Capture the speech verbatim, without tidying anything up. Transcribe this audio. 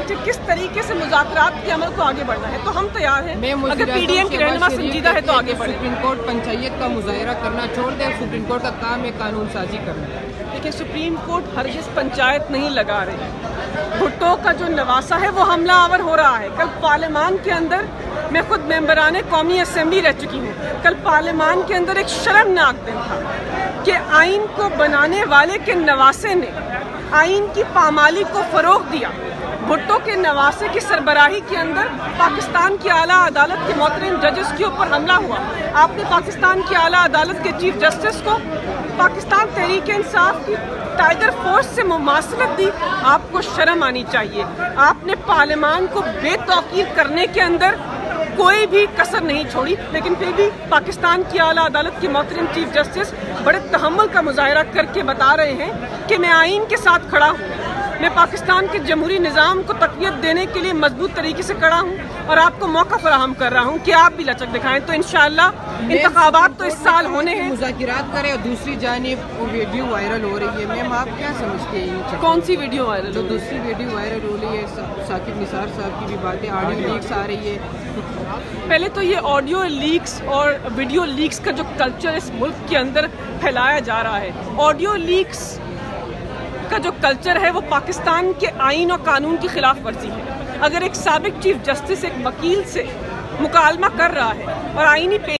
بیٹھے کس طریقے سے مذاکرات کے عمل کو آگے بڑھنا ہے، تو ہم تیار ہیں، اگر پی ڈی ایم کی رہنما سنجیدہ ہے تو آگے بڑھیں۔ سپریم کورٹ پنچایت کا مظاہرہ کرنا چھوڑ دیں، سپریم کورٹ کا کام ہے قانون سازی کرنا۔ دیکھیں، سپریم کورٹ ہرگز پنچایت نہیں لگا رہی، بھٹو کا جو نواسا ہے وہ حملہ آور ہو رہا ہے۔ کل پارلیمان کے اندر میں خود ممبران قومی اسمبلی رہ چکی ہوں، کل پارلیمان کے اندر ایک شرمناک دن تھا کہ آئین کو بنانے والے کے نواسے نے آئین کی پامالی کو فروغ دیا۔ بھٹو کے نواسے کی سربراہی کے اندر پاکستان کی اعلیٰ عدالت کے محترم ججز کے اوپر حملہ ہوا۔ آپ نے پاکستان کی اعلیٰ عدالت کے چیف جسٹس کو پاکستان تحریک انصاف کی ٹائیگر فورس سے مماثلت دی۔ آپ کو شرم آنی چاہیے۔ آپ نے پارلیمان کو بے توقیر کرنے کے اندر کوئی بھی کسر نہیں چھوڑی، لیکن پھر بھی پاکستان کی اعلیٰ عدالت کے محترم چیف جسٹس بڑے تحمل کا مظاہرہ کر کے بتا رہے ہیں کہ میں آئین کے ساتھ کھڑا ہوں، میں پاکستان کے جمہوری نظام کو تقویت دینے کے لیے مضبوط طریقے سے کھڑا ہوں اور آپ کو موقع فراہم کر رہا ہوں کہ آپ بھی لچک دکھائیں۔ تو انشاءاللہ انتخابات تو اس سال ہونے ہیں۔ مذاکرات کریں اور دوسری جانب ویڈیو وائرل ہو رہی ہے، میم آپ کیا سمجھتے ہیں؟ کون سی ویڈیو وائرل؟ جو دوسری ویڈیو وائرل ہو رہی ہے، ثاقب نثار صاحب کی بھی باتیں، آڈیو لیکس آ رہی ہے۔ پہلے تو یہ آڈیو لیکس اور ویڈیو لیکس کا جو کلچر اس ملک کے اندر پھیلایا جا رہا ہے، آڈیو لیکس کا جو کلچر ہے وہ پاکستان کے آئین اور قانون کی خلاف ورزی ہے۔ اگر ایک سابق چیف جسٹس ایک وکیل سے مکالمہ کر رہا ہے اور آئینی